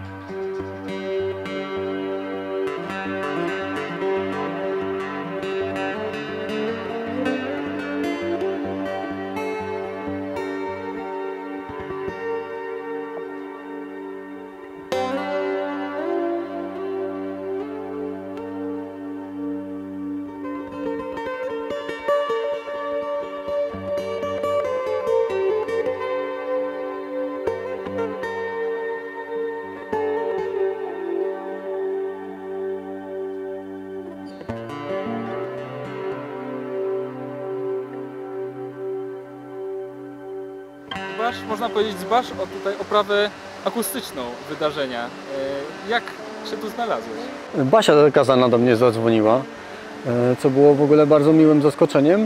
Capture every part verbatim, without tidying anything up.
Dbasz, można powiedzieć, dbasz o tutaj oprawę akustyczną wydarzenia. Jak się tu znalazłeś? Basia Kazana do mnie zadzwoniła, co było w ogóle bardzo miłym zaskoczeniem.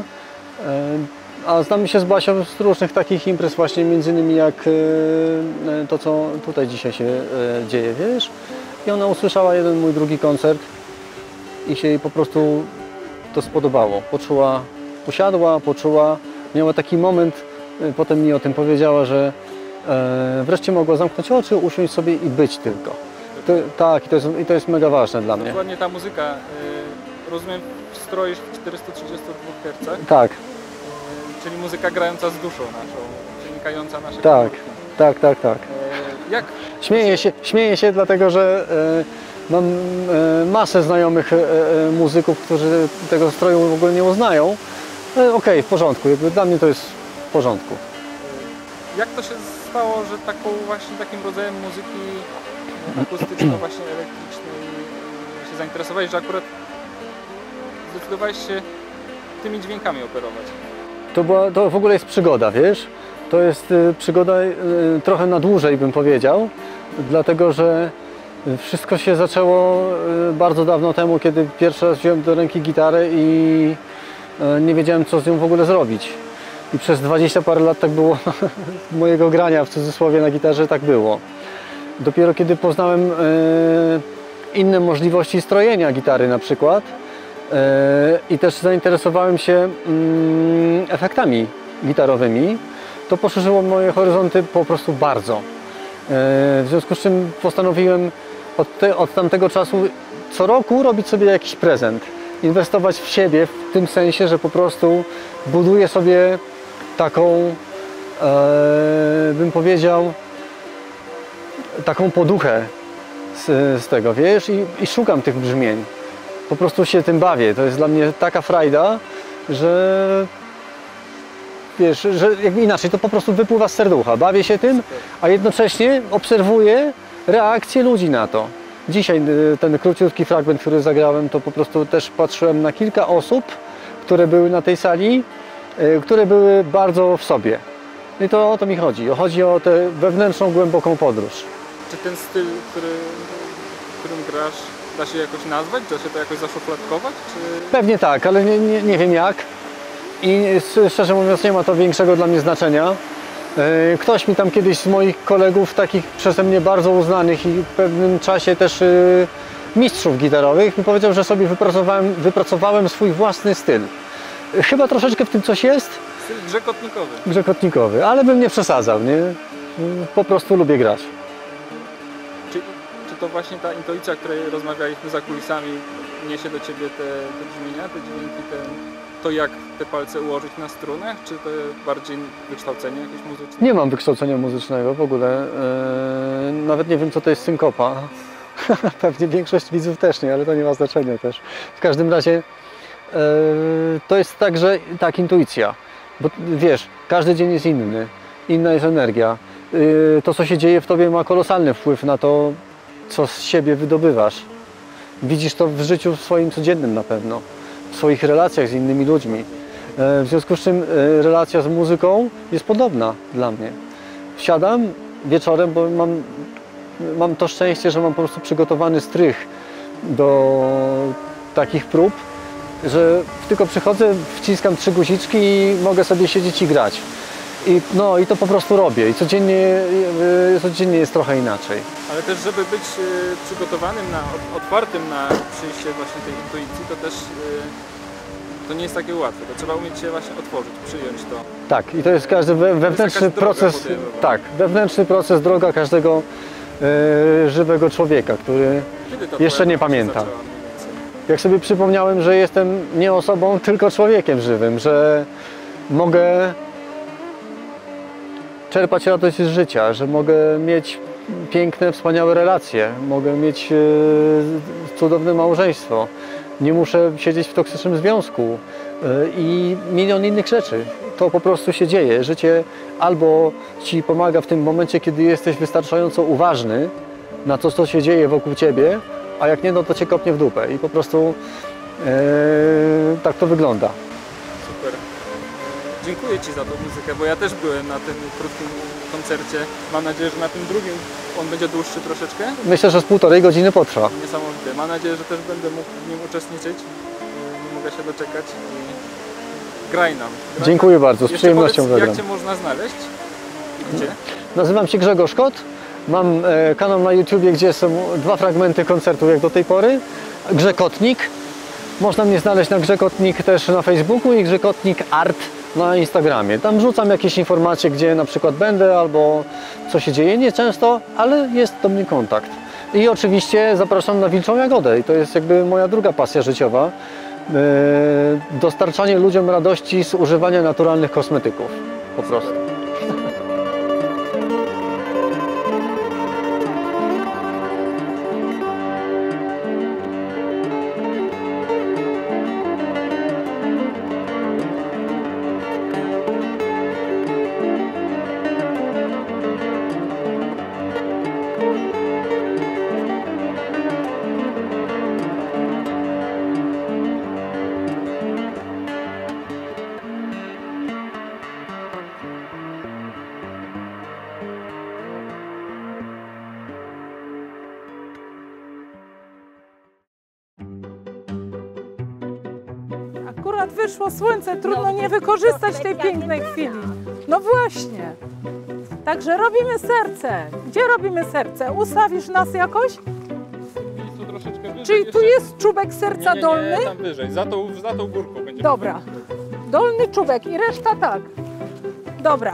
A znamy się z Basią z różnych takich imprez właśnie, między innymi jak to, co tutaj dzisiaj się dzieje, wiesz? I ona usłyszała jeden mój drugi koncert i się jej po prostu to spodobało. Poczuła, usiadła, poczuła, miała taki moment, potem mi o tym powiedziała, że e, wreszcie mogła zamknąć oczy, usiąść sobie i być tylko. To, tak, i to, jest, i to jest mega ważne dla mnie. Dokładnie ta muzyka, y, rozumiem, stroisz w czterystu trzydziestu dwóch hercach? Tak. Y, czyli muzyka grająca z duszą naszą, przenikająca nasze Tak, komórki. tak, tak, tak. Y, jak? Śmieję się, śmieję się dlatego, że e, mam e, masę znajomych e, e, muzyków, którzy tego stroju w ogóle nie uznają. E, Okej, okay, w porządku, jakby dla mnie to jest w porządku. Jak to się stało, że taką właśnie takim rodzajem muzyki akustyczno właśnie elektrycznej się zainteresowałeś, że akurat zdecydowałeś się tymi dźwiękami operować? To, była, to w ogóle jest przygoda, wiesz? To jest y, przygoda y, trochę na dłużej, bym powiedział, dlatego że wszystko się zaczęło y, bardzo dawno temu, kiedy pierwszy raz wziąłem do ręki gitarę i y, nie wiedziałem, co z nią w ogóle zrobić. I przez dwadzieścia parę lat tak było mojego grania, w cudzysłowie, na gitarze tak było. Dopiero kiedy poznałem y, inne możliwości strojenia gitary na przykład y, i też zainteresowałem się y, efektami gitarowymi, to poszerzyło moje horyzonty po prostu bardzo. Y, w związku z czym postanowiłem od, te, od tamtego czasu co roku robić sobie jakiś prezent. Inwestować w siebie w tym sensie, że po prostu buduję sobie taką, e, bym powiedział, taką poduchę z, z tego, wiesz, I, i szukam tych brzmień. Po prostu się tym bawię. To jest dla mnie taka frajda, że wiesz, że jakby inaczej, to po prostu wypływa z serducha. Bawię się tym, a jednocześnie obserwuję reakcję ludzi na to. Dzisiaj ten króciutki fragment, który zagrałem, to po prostu też patrzyłem na kilka osób, które były na tej sali, które były bardzo w sobie. I to o to mi chodzi. Chodzi o tę wewnętrzną, głęboką podróż. Czy ten styl, który, którym grasz, da się jakoś nazwać? Da się to jakoś zaszufladkować? Czy... Pewnie tak, ale nie, nie, nie wiem jak. I szczerze mówiąc, nie ma to większego dla mnie znaczenia. Ktoś mi tam kiedyś z moich kolegów, takich przeze mnie bardzo uznanych i w pewnym czasie też mistrzów gitarowych, mi powiedział, że sobie wypracowałem, wypracowałem swój własny styl. Chyba troszeczkę w tym coś jest. Styl grzechotnikowy. Grzechotnikowy, ale bym nie przesadzał, nie? Po prostu lubię grać. Czy, czy to właśnie ta intuicja, o której rozmawialiśmy za kulisami, niesie do Ciebie te, te brzmienia, te dźwięki, te, to jak te palce ułożyć na strunach? Czy to bardziej wykształcenie jakieś muzyczne? Nie mam wykształcenia muzycznego w ogóle. Eee, nawet nie wiem, co to jest synkopa. Pewnie większość widzów też nie, ale to nie ma znaczenia też. W każdym razie eee, to jest tak, że tak, intuicja. Bo wiesz, każdy dzień jest inny, inna jest energia. Eee, to, co się dzieje w tobie, ma kolosalny wpływ na to, co z siebie wydobywasz. Widzisz to w życiu swoim codziennym na pewno, w swoich relacjach z innymi ludźmi. W związku z czym relacja z muzyką jest podobna dla mnie. Siadam wieczorem, bo mam, mam to szczęście, że mam po prostu przygotowany strych do takich prób, że tylko przychodzę, wciskam trzy guziczki i mogę sobie siedzieć i grać. I, no, i to po prostu robię i codziennie, codziennie jest trochę inaczej. Ale też, żeby być przygotowanym, na, otwartym na przyjście właśnie tej intuicji, to też to nie jest takie łatwe. To trzeba umieć się właśnie otworzyć, przyjąć to. Tak, i to jest każdy we, wewnętrzny jest proces. Tak, wewnętrzny proces, droga każdego e, żywego człowieka, który Kiedy to jeszcze twoja nie droga się pamięta. zaczęła mniej więcej? Jak sobie przypomniałem, że jestem nie osobą, tylko człowiekiem żywym, że mogę czerpać radość z życia, że mogę mieć piękne, wspaniałe relacje, mogę mieć e, cudowne małżeństwo, nie muszę siedzieć w toksycznym związku e, i milion innych rzeczy. To po prostu się dzieje. Życie albo ci pomaga w tym momencie, kiedy jesteś wystarczająco uważny na to, co się dzieje wokół ciebie, a jak nie, no to cię kopnie w dupę i po prostu e, tak to wygląda. Super. Dziękuję Ci za tą muzykę, bo ja też byłem na tym krótkim koncercie. Mam nadzieję, że na tym drugim on będzie dłuższy troszeczkę. Myślę, że z półtorej godziny potrwa. Niesamowite. Mam nadzieję, że też będę mógł w nim uczestniczyć. Nie mogę się doczekać. I graj nam. Graj Dziękuję nam. bardzo, z Jeszcze przyjemnością powiedz, zagram. jak Cię można znaleźć? Gdzie? Nazywam się Grzegorz Kot. Mam e, kanał na YouTubie, gdzie są dwa fragmenty koncertu jak do tej pory. Grzekotnik. Można mnie znaleźć na Grzekotnik też na Facebooku i Grzekotnik Art na Instagramie. Tam rzucam jakieś informacje, gdzie na przykład będę albo co się dzieje. Nie często, ale jest do mnie kontakt. I oczywiście zapraszam na Wilczą Jagodę i to jest jakby moja druga pasja życiowa. E, dostarczanie ludziom radości z używania naturalnych kosmetyków. Po prostu. Akurat wyszło słońce, trudno nie wykorzystać tej pięknej chwili. No właśnie. Także robimy serce. Gdzie robimy serce? Ustawisz nas jakoś? Tu troszeczkę wyżej. Czyli tu jeszcze. jest czubek serca nie, nie, dolny? nie, tam wyżej. Za tą, za tą górką będzie. Dobra. Dolny czubek i reszta tak. Dobra.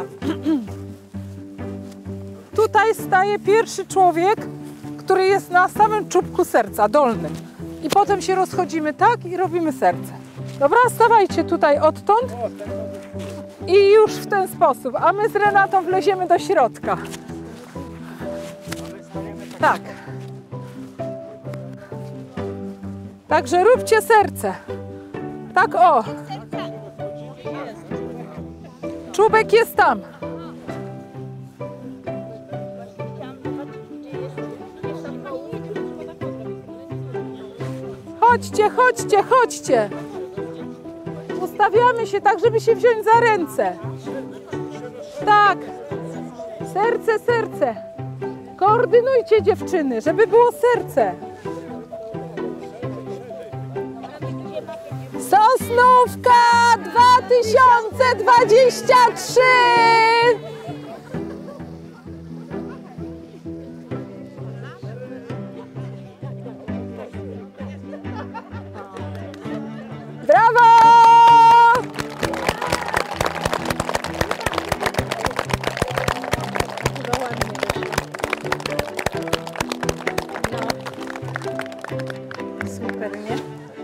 Tutaj staje pierwszy człowiek, który jest na samym czubku serca, dolnym. I potem się rozchodzimy tak i robimy serce. Dobra, stawajcie tutaj odtąd i już w ten sposób, a my z Renatą wleziemy do środka. Tak. Także róbcie serce. Tak o. Czubek jest tam. Chodźcie, chodźcie, chodźcie. Ustawiamy się tak, żeby się wziąć za ręce. Tak. Serce, serce. Koordynujcie dziewczyny, żeby było serce. Sosnówka dwa tysiące dwadzieścia trzy. Brawo! Super, nie?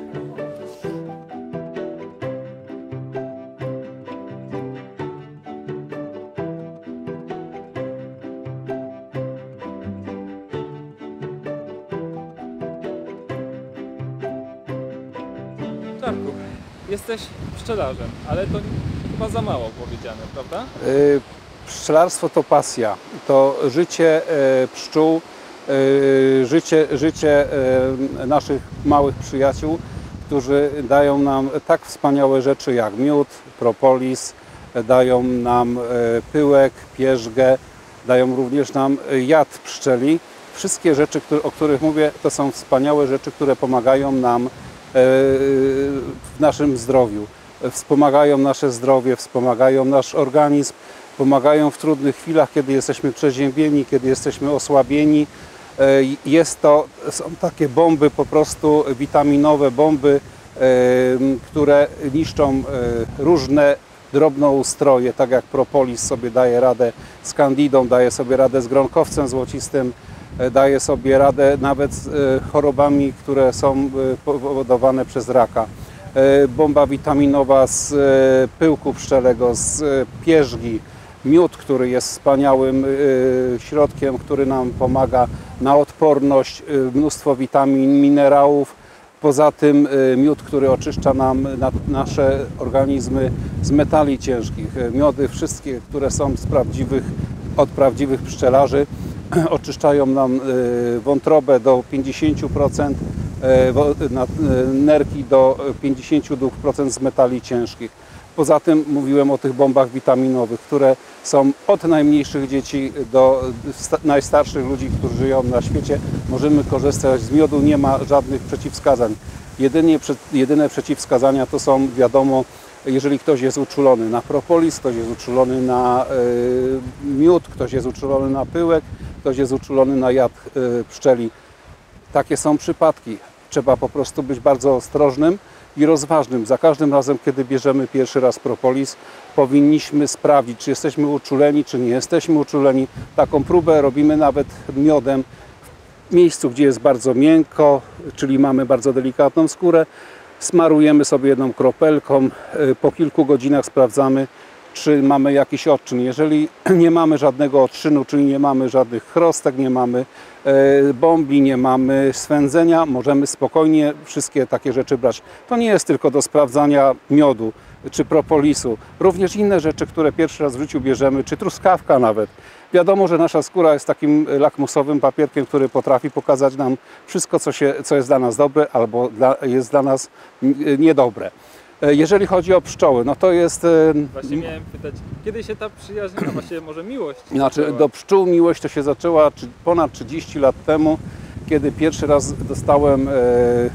Czarku, jesteś pszczelarzem, ale to chyba za mało powiedziane, prawda? Y, Pszczelarstwo to pasja, to życie y, pszczół, y, życie, życie y, naszych małych przyjaciół, którzy dają nam tak wspaniałe rzeczy jak miód, propolis, dają nam y, pyłek, pierzgę, dają również nam jad pszczeli. Wszystkie rzeczy, które, o których mówię, to są wspaniałe rzeczy, które pomagają nam y, w naszym zdrowiu. Wspomagają nasze zdrowie, wspomagają nasz organizm, pomagają w trudnych chwilach, kiedy jesteśmy przeziębieni, kiedy jesteśmy osłabieni. Jest to, są takie bomby po prostu, witaminowe bomby, które niszczą różne drobnoustroje, tak jak propolis sobie daje radę z kandidą, daje sobie radę z gronkowcem złocistym, daje sobie radę nawet z chorobami, które są powodowane przez raka. Bomba witaminowa z pyłku pszczelego, z pierzgi, miód, który jest wspaniałym środkiem, który nam pomaga na odporność, mnóstwo witamin, minerałów. Poza tym miód, który oczyszcza nam nasze organizmy z metali ciężkich. Miody wszystkie, które są z prawdziwych, od prawdziwych pszczelarzy, oczyszczają nam wątrobę do pięćdziesięciu procent, nerki do pięćdziesięciu dwóch procent z metali ciężkich. Poza tym mówiłem o tych bombach witaminowych, które są od najmniejszych dzieci do najstarszych ludzi, którzy żyją na świecie. Możemy korzystać z miodu, nie ma żadnych przeciwwskazań. Jedynie, jedyne przeciwwskazania to są, wiadomo, jeżeli ktoś jest uczulony na propolis, ktoś jest uczulony na y, miód, ktoś jest uczulony na pyłek, ktoś jest uczulony na jad y, pszczeli. Takie są przypadki. Trzeba po prostu być bardzo ostrożnym i rozważnym. Za każdym razem, kiedy bierzemy pierwszy raz propolis, powinniśmy sprawdzić, czy jesteśmy uczuleni, czy nie jesteśmy uczuleni. Taką próbę robimy nawet miodem w miejscu, gdzie jest bardzo miękko, czyli mamy bardzo delikatną skórę. Smarujemy sobie jedną kropelką, po kilku godzinach sprawdzamy, czy mamy jakiś odczyn. Jeżeli nie mamy żadnego odczynu, czyli nie mamy żadnych chrostek, nie mamy bombi, nie mamy swędzenia, możemy spokojnie wszystkie takie rzeczy brać. To nie jest tylko do sprawdzania miodu czy propolisu, również inne rzeczy, które pierwszy raz w życiu bierzemy, czy truskawka nawet. Wiadomo, że nasza skóra jest takim lakmusowym papierkiem, który potrafi pokazać nam wszystko, co, się, co jest dla nas dobre albo dla, jest dla nas niedobre. Jeżeli chodzi o pszczoły, no to jest... Właśnie miałem pytać, kiedy się ta przyjaźń, a właściwie może miłość Znaczy zaczęła? do pszczół miłość to się zaczęła ponad trzydzieści lat temu, kiedy pierwszy raz dostałem e, e,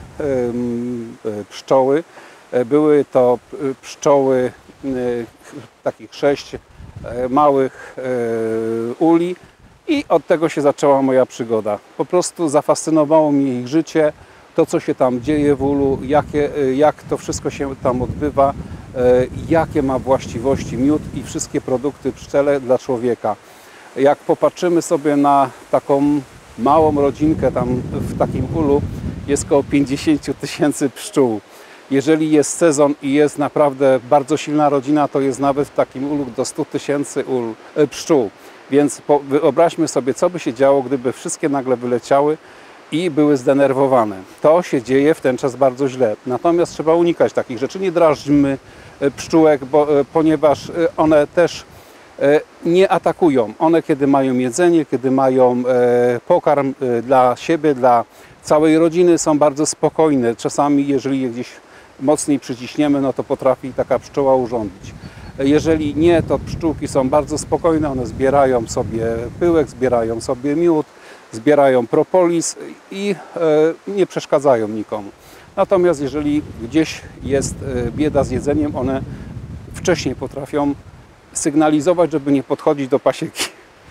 pszczoły. Były to pszczoły e, takich sześć e, małych e, uli i od tego się zaczęła moja przygoda. Po prostu zafascynowało mnie ich życie, to co się tam dzieje w ulu, jakie, jak to wszystko się tam odbywa, jakie ma właściwości miód i wszystkie produkty pszczele dla człowieka. Jak popatrzymy sobie na taką małą rodzinkę, tam w takim ulu jest około pięćdziesiąt tysięcy pszczół. Jeżeli jest sezon i jest naprawdę bardzo silna rodzina, to jest nawet w takim ulu do stu tysięcy pszczół. Więc wyobraźmy sobie, co by się działo, gdyby wszystkie nagle wyleciały i były zdenerwowane. To się dzieje w ten czas bardzo źle. Natomiast trzeba unikać takich rzeczy. Nie drażdżmy pszczółek, bo, ponieważ one też nie atakują. One, kiedy mają jedzenie, kiedy mają pokarm dla siebie, dla całej rodziny, są bardzo spokojne. Czasami, jeżeli je gdzieś mocniej przyciśniemy, no to potrafi taka pszczoła urządzić. Jeżeli nie, to pszczółki są bardzo spokojne. One zbierają sobie pyłek, zbierają sobie miód, zbierają propolis i nie przeszkadzają nikomu. Natomiast jeżeli gdzieś jest bieda z jedzeniem, one wcześniej potrafią sygnalizować, żeby nie podchodzić do pasieki.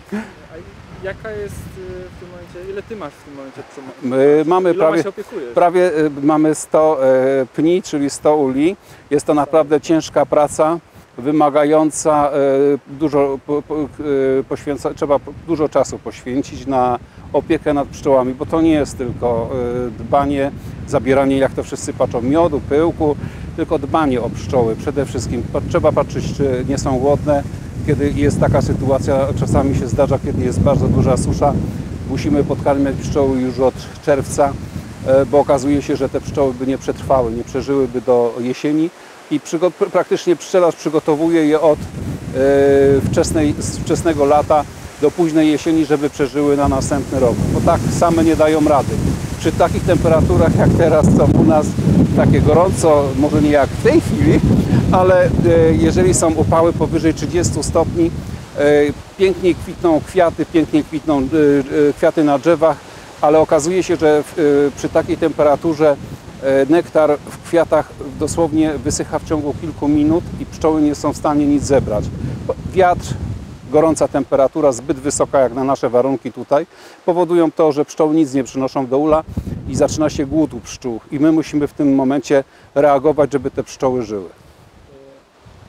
A jaka jest w tym momencie, ile ty masz w tym momencie? My mamy prawie, się opiekujesz? prawie mamy sto pni, czyli sto uli. Jest to naprawdę ciężka praca, wymagająca dużo poświęca, trzeba dużo czasu poświęcić na opiekę nad pszczołami, bo to nie jest tylko dbanie, zabieranie, jak to wszyscy patrzą, miodu, pyłku, tylko dbanie o pszczoły. Przede wszystkim trzeba patrzeć, czy nie są głodne. Kiedy jest taka sytuacja, czasami się zdarza, kiedy jest bardzo duża susza, musimy podkarmiać pszczoły już od czerwca, bo okazuje się, że te pszczoły by nie przetrwały, nie przeżyłyby do jesieni i praktycznie pszczelarz przygotowuje je od wczesnej, wczesnego lata do późnej jesieni, żeby przeżyły na następny rok, bo tak same nie dają rady. Przy takich temperaturach jak teraz, co u nas, takie gorąco, może nie jak w tej chwili, ale jeżeli są upały powyżej trzydziestu stopni, pięknie kwitną kwiaty, pięknie kwitną kwiaty na drzewach, ale okazuje się, że przy takiej temperaturze nektar w kwiatach dosłownie wysycha w ciągu kilku minut i pszczoły nie są w stanie nic zebrać. Wiatr, gorąca temperatura, zbyt wysoka jak na nasze warunki tutaj, powodują to, że pszczoły nic nie przynoszą do ula i zaczyna się głód u pszczół. I my musimy w tym momencie reagować, żeby te pszczoły żyły.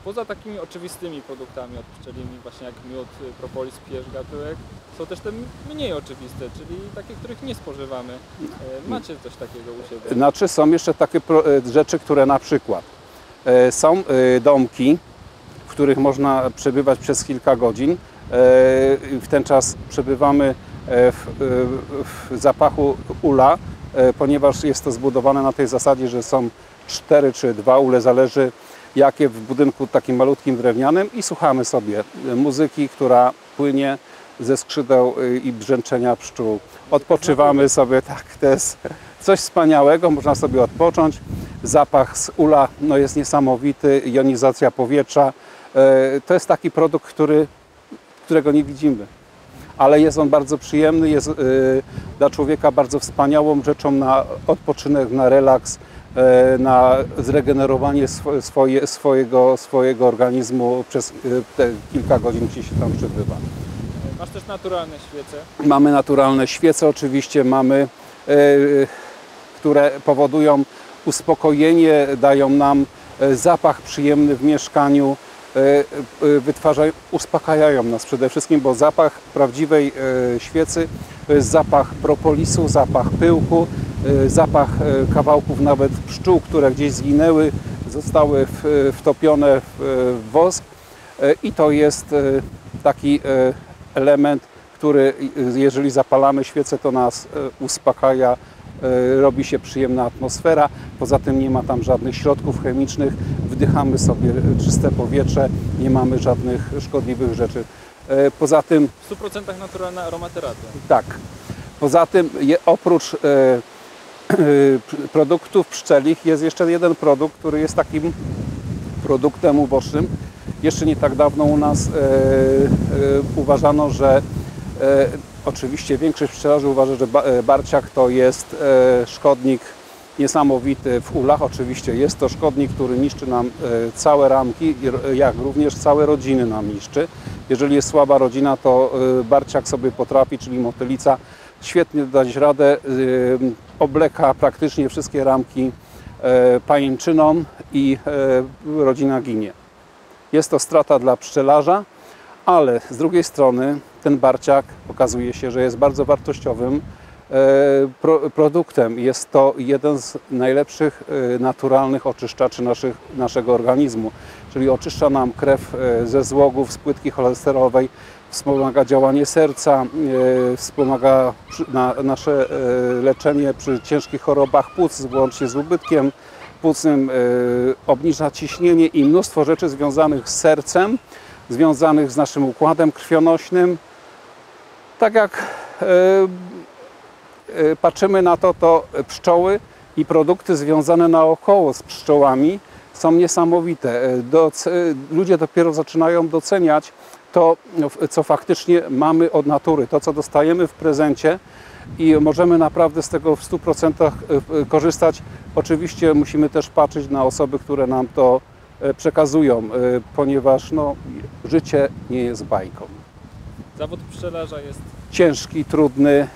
poza takimi oczywistymi produktami od pszczelimi, właśnie jak miód, propolis, pierz, gatułek, są też te mniej oczywiste, czyli takie, których nie spożywamy. E, Macie coś takiego u siebie? Znaczy są jeszcze takie pro, e, rzeczy, które na przykład e, są e, domki, w których można przebywać przez kilka godzin. E, w ten czas przebywamy e, w, e, w zapachu ula, e, ponieważ jest to zbudowane na tej zasadzie, że są cztery czy dwa ule, zależy jakie, w budynku takim malutkim drewnianym, i słuchamy sobie muzyki, która płynie ze skrzydeł i brzęczenia pszczół. Odpoczywamy sobie, tak, to jest coś wspaniałego, można sobie odpocząć. Zapach z ula no, jest niesamowity, jonizacja powietrza. To jest taki produkt, który, którego nie widzimy, ale jest on bardzo przyjemny, jest dla człowieka bardzo wspaniałą rzeczą na odpoczynek, na relaks, na zregenerowanie swoje, swojego, swojego organizmu przez te kilka godzin, gdzie się tam przebywa. Masz też naturalne świece. Mamy naturalne świece oczywiście, mamy, które powodują uspokojenie, dają nam zapach przyjemny w mieszkaniu, wytwarzają, uspokajają nas przede wszystkim, bo zapach prawdziwej świecy to jest zapach propolisu, zapach pyłku, zapach kawałków nawet pszczół, które gdzieś zginęły, zostały wtopione w wosk, i to jest taki element, który jeżeli zapalamy świecę, to nas uspokaja, robi się przyjemna atmosfera. Poza tym nie ma tam żadnych środków chemicznych, wdychamy sobie czyste powietrze, nie mamy żadnych szkodliwych rzeczy. Poza tym... W stu procentach naturalna aromaterapia. Tak. Poza tym je, oprócz e, e, produktów pszczelich jest jeszcze jeden produkt, który jest takim produktem ubocznym. Jeszcze nie tak dawno u nas e, e, uważano, że e, oczywiście większość pszczelarzy uważa, że ba, e, barciak to jest e, szkodnik niesamowity w ulach. Oczywiście jest to szkodnik, który niszczy nam e, całe ramki, jak również całe rodziny nam niszczy. Jeżeli jest słaba rodzina, to e, barciak sobie potrafi, czyli motylica, świetnie dać radę, e, obleka praktycznie wszystkie ramki e, pajęczyną i e, rodzina ginie. Jest to strata dla pszczelarza, ale z drugiej strony ten barciak okazuje się, że jest bardzo wartościowym Pro, produktem. Jest to jeden z najlepszych naturalnych oczyszczaczy naszych, naszego organizmu, czyli oczyszcza nam krew ze złogów, z płytki cholesterolowej, wspomaga działanie serca, wspomaga na, nasze leczenie przy ciężkich chorobach płuc, włącznie z ubytkiem płucnym, obniża ciśnienie i mnóstwo rzeczy związanych z sercem, związanych z naszym układem krwionośnym. Tak jak patrzymy na to, to pszczoły i produkty związane naokoło z pszczołami są niesamowite. Doc- ludzie dopiero zaczynają doceniać to, co faktycznie mamy od natury, to, co dostajemy w prezencie, i możemy naprawdę z tego w stu procentach korzystać. Oczywiście musimy też patrzeć na osoby, które nam to przekazują, ponieważ no, życie nie jest bajką. Zawód pszczelarza jest ciężki, trudny,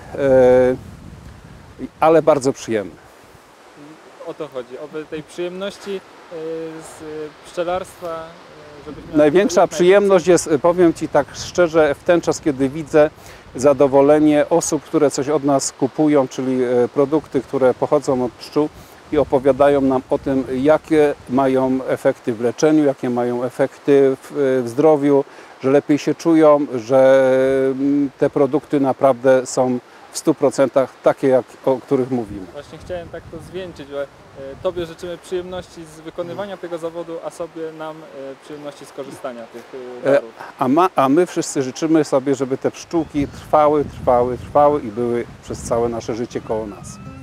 ale bardzo przyjemny. O to chodzi, o tej przyjemności z pszczelarstwa. Żebyśmy Największa przyjemność jest, powiem Ci tak szczerze, w ten czas, kiedy widzę zadowolenie osób, które coś od nas kupują, czyli produkty, które pochodzą od pszczół i opowiadają nam o tym, jakie mają efekty w leczeniu, jakie mają efekty w, w zdrowiu, że lepiej się czują, że te produkty naprawdę są w stu procentach takie, jak, o których mówimy. Właśnie chciałem tak to zwieńczyć, że Tobie życzymy przyjemności z wykonywania tego zawodu, a sobie nam przyjemności z korzystania tych darów. A, ma, a my wszyscy życzymy sobie, żeby te pszczółki trwały, trwały, trwały i były przez całe nasze życie koło nas.